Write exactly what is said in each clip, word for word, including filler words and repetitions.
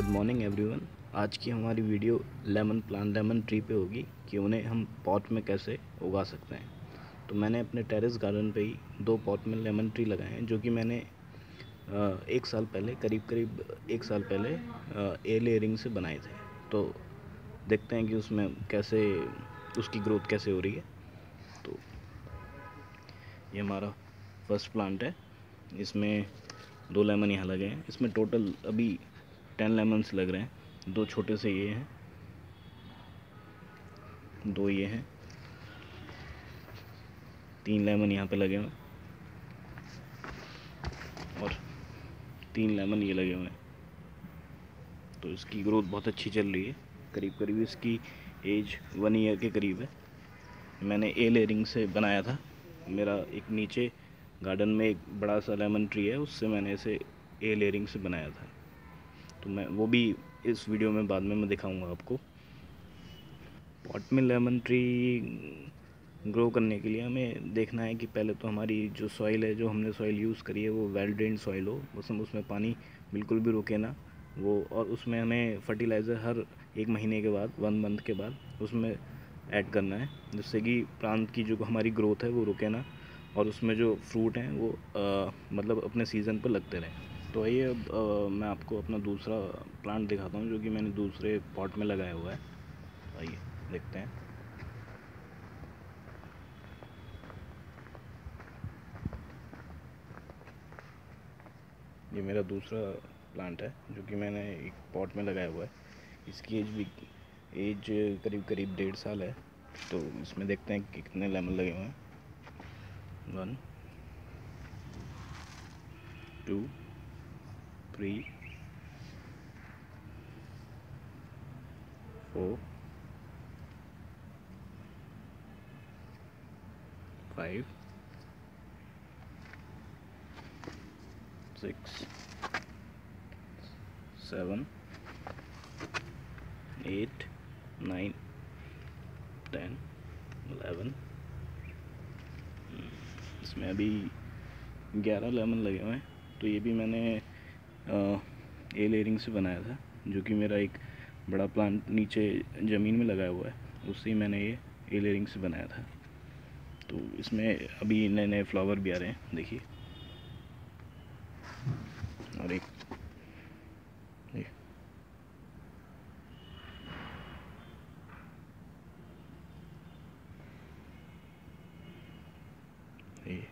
Morning everyone. आज की हमारी video lemon plant lemon tree पे होगी कि उन्हें हम पॉट में कैसे उगा सकते हैं। तो मैंने अपने टेरेस गार्डन पे ही दो पॉट में लेमन ट्री लगाए हैं, जो कि मैंने एक साल पहले करीब करीब एक साल पहले ए लेयरिंग से बनाए थे। तो देखते हैं कि उसमें कैसे उसकी ग्रोथ कैसे हो रही है। तो ये हमारा फर्स्ट प्लांट है, इसमें दो लेमन यहाँ लगे हैं। इसमें टोटल अभी टेन लेमन्स लग रहे हैं। दो छोटे से ये हैं, दो ये हैं, तीन लेमन यहाँ पे लगे हुए हैं और तीन लेमन ये लगे हुए हैं। तो इसकी ग्रोथ बहुत अच्छी चल रही है। करीब करीब इसकी एज वन ईयर के करीब है। मैंने ए लेयरिंग से बनाया था। मेरा एक नीचे गार्डन में एक बड़ा सा लेमन ट्री है, उससे मैंने इसे ए लेयरिंग से बनाया था। तो मैं वो भी इस वीडियो में बाद में मैं दिखाऊंगा आपको। पॉट में लेमन ट्री ग्रो करने के लिए हमें देखना है कि पहले तो हमारी जो सॉइल है, जो हमने सॉइल यूज़ करी है, वो वेल ड्रेन्ड सॉइल हो, उसमें उसमें पानी बिल्कुल भी रुके ना वो। और उसमें हमें फर्टिलाइज़र हर एक महीने के बाद, वन मंथ के बाद उसमें ऐड करना है, जिससे कि प्लांट की जो हमारी ग्रोथ है वो रुके ना, और उसमें जो फ्रूट हैं वो आ, मतलब अपने सीज़न पर लगते रहें। तो आइए अब आ, मैं आपको अपना दूसरा प्लांट दिखाता हूँ, जो कि मैंने दूसरे पॉट में लगाया हुआ है। आइए देखते हैं। ये मेरा दूसरा प्लांट है, जो कि मैंने एक पॉट में लगाया हुआ है। इसकी एज भी एज करीब करीब डेढ़ साल है। तो इसमें देखते हैं कि कितने लेमन लगे हुए हैं। One, two, three, four, five, six, seven, eight, nine, ten, eleven. इसमें अभी ग्यारह लेमन लगे हुए हैं। तो ये भी मैंने ए लेयरिंग से बनाया था, जो कि मेरा एक बड़ा प्लांट नीचे ज़मीन में लगाया हुआ है, उससे ही मैंने ये ए लेयरिंग से बनाया था। तो इसमें अभी नए नए फ्लावर भी आ रहे हैं, देखिए। और एक ये ये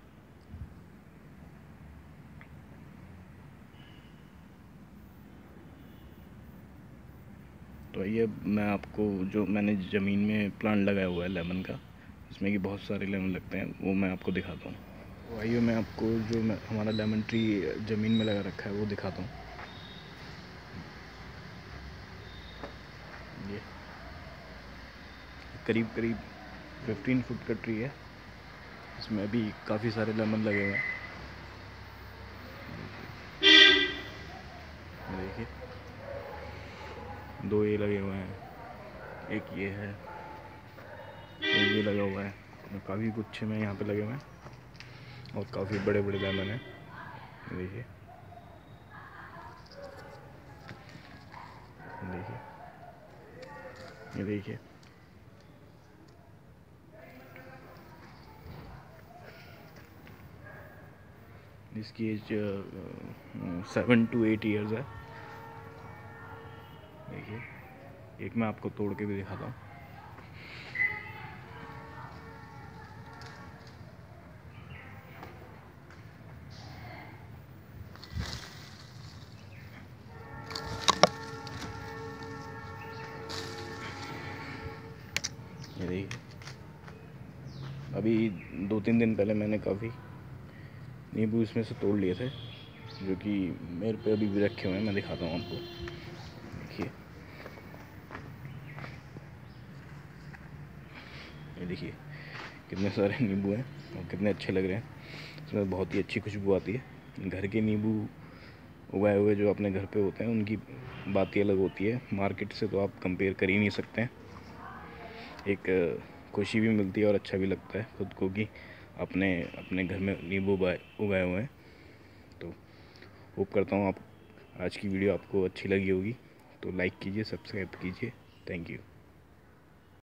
तो ये मैं आपको जो मैंने ज़मीन में प्लांट लगाया हुआ है लेमन का, इसमें कि बहुत सारे लेमन लगते हैं, वो मैं आपको दिखाता हूँ। तो आइए मैं आपको जो मैं हमारा लेमन ट्री ज़मीन में लगा रखा है वो दिखाता हूँ। ये करीब करीब फिफ्टीन फुट का ट्री है। इसमें अभी काफ़ी सारे लेमन लगे हुए हैं, देखिए। दो ये लगे हुए हैं, एक ये है, एक ये लगा हुआ है। काफ़ी गुच्छे में यहाँ पे लगे हुए हैं और काफ़ी बड़े बड़े लेमन हैं, देखिए देखिए ये देखिए। इसकी age seven two eight years है। देखिए, एक मैं आपको तोड़ के भी दिखाता हूँ। ये देखिए, अभी दो तीन दिन पहले मैंने काफ़ी नींबू इसमें से तोड़ लिए थे, जो कि मेरे पे अभी भी रखे हुए हैं। मैं दिखाता हूँ आपको, देखिए। ये देखिए कितने सारे नींबू हैं और कितने अच्छे लग रहे हैं। इसमें बहुत ही अच्छी खुशबू आती है। घर के नींबू उगाए हुए जो अपने घर पे होते हैं, उनकी बात ही अलग होती है। मार्केट से तो आप कंपेयर कर ही नहीं सकते हैं। एक खुशी भी मिलती है और अच्छा भी लगता है खुद को कि अपने अपने घर में नींबू उगाए उगाए हुए हैं। तो होप करता हूँ आप आज की वीडियो आपको अच्छी लगी होगी। तो लाइक कीजिए, सब्सक्राइब कीजिए। Thank you.